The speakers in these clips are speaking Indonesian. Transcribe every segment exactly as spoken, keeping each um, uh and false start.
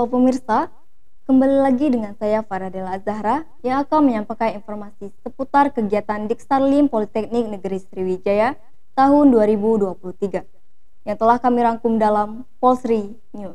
Halo pemirsa, kembali lagi dengan saya Faradela Azahra yang akan menyampaikan informasi seputar kegiatan Diksarlim Politeknik Negeri Sriwijaya tahun dua ribu dua puluh tiga yang telah kami rangkum dalam Polsri News.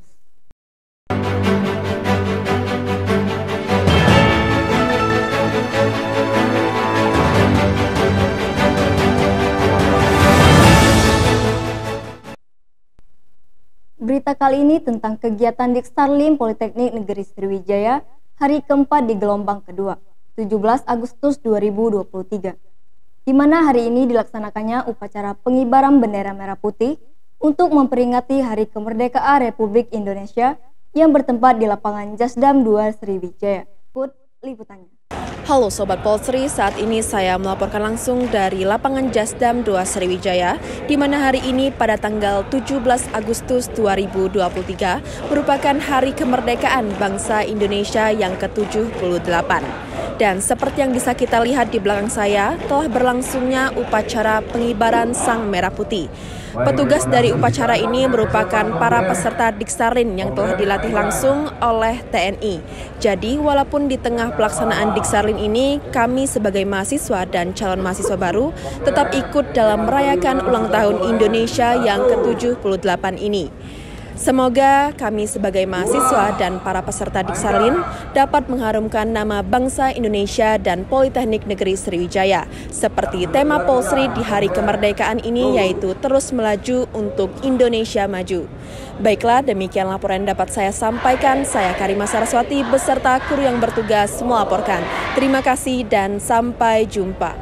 Berita kali ini tentang kegiatan Diksarlim Politeknik Negeri Sriwijaya hari keempat di gelombang kedua, tujuh belas Agustus dua ribu dua puluh tiga, di mana hari ini dilaksanakannya upacara pengibaran bendera merah putih untuk memperingati Hari Kemerdekaan Republik Indonesia yang bertempat di lapangan Jasdam dua Sriwijaya. Ikut liputannya. Halo Sobat Polsri, saat ini saya melaporkan langsung dari lapangan Jasdam dua Sriwijaya, di mana hari ini pada tanggal tujuh belas Agustus dua ribu dua puluh tiga merupakan Hari Kemerdekaan Bangsa Indonesia yang ke tujuh puluh delapan. Dan seperti yang bisa kita lihat di belakang saya, telah berlangsungnya upacara pengibaran Sang Merah Putih. Petugas dari upacara ini merupakan para peserta Diksarlim yang telah dilatih langsung oleh T N I. Jadi, walaupun di tengah pelaksanaan Diksarlim ini, kami sebagai mahasiswa dan calon mahasiswa baru tetap ikut dalam merayakan ulang tahun Indonesia yang ke tujuh puluh delapan ini. Semoga kami sebagai mahasiswa dan para peserta Diksarlim dapat mengharumkan nama bangsa Indonesia dan Politeknik Negeri Sriwijaya, seperti tema Polsri di Hari Kemerdekaan ini, yaitu terus melaju untuk Indonesia maju. Baiklah, demikian laporan yang dapat saya sampaikan. Saya Karima Saraswati beserta kru yang bertugas melaporkan. Terima kasih dan sampai jumpa.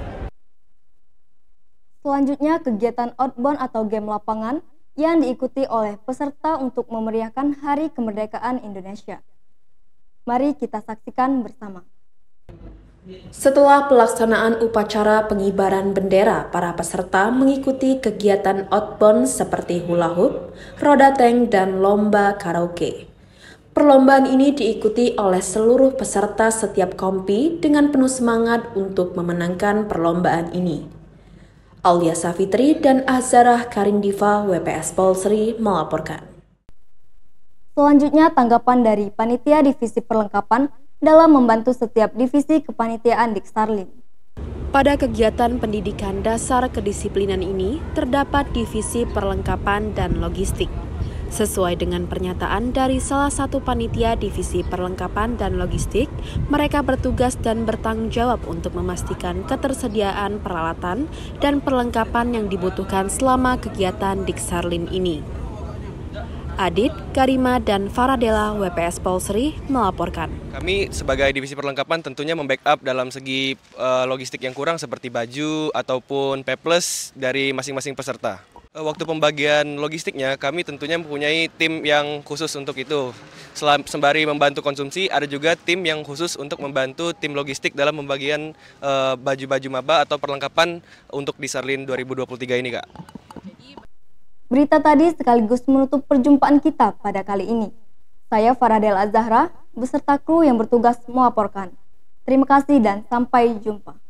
Selanjutnya, kegiatan outbound atau game lapangan yang diikuti oleh peserta untuk memeriahkan Hari Kemerdekaan Indonesia. Mari kita saksikan bersama. Setelah pelaksanaan upacara pengibaran bendera, para peserta mengikuti kegiatan outbound seperti hula hoop, roda tank, dan lomba karaoke. Perlombaan ini diikuti oleh seluruh peserta setiap kompi dengan penuh semangat untuk memenangkan perlombaan ini. Aulia Safitri dan Azharah Karindiva W P S Polsri melaporkan. Selanjutnya, tanggapan dari Panitia Divisi Perlengkapan dalam membantu setiap divisi kepanitiaan Diksarlim. Pada kegiatan pendidikan dasar kedisiplinan ini, terdapat divisi perlengkapan dan logistik. Sesuai dengan pernyataan dari salah satu panitia divisi perlengkapan dan logistik, mereka bertugas dan bertanggung jawab untuk memastikan ketersediaan peralatan dan perlengkapan yang dibutuhkan selama kegiatan Diksarlim ini. Adit, Karima, dan Faradela W P S Polsri melaporkan. Kami sebagai divisi perlengkapan tentunya membackup dalam segi uh, logistik yang kurang seperti baju ataupun peples dari masing-masing peserta. Waktu pembagian logistiknya, kami tentunya mempunyai tim yang khusus untuk itu. Sembari membantu konsumsi, ada juga tim yang khusus untuk membantu tim logistik dalam pembagian baju-baju uh, maba atau perlengkapan untuk Diksarlim dua ribu dua puluh tiga ini, Kak. Berita tadi sekaligus menutup perjumpaan kita pada kali ini. Saya Faradela Azahra, beserta kru yang bertugas melaporkan. Terima kasih dan sampai jumpa.